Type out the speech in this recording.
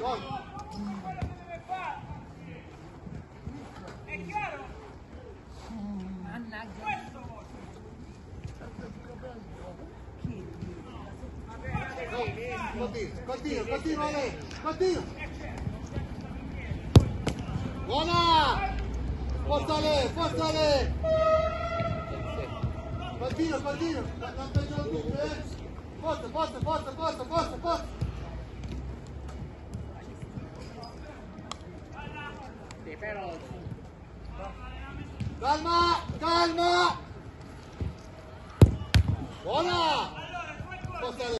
Gol. È chiaro? Mannaggia. Continua lei, continua. Buona! Forza lei! Continua, non penso tutto, Forza! Sì, però... Calma!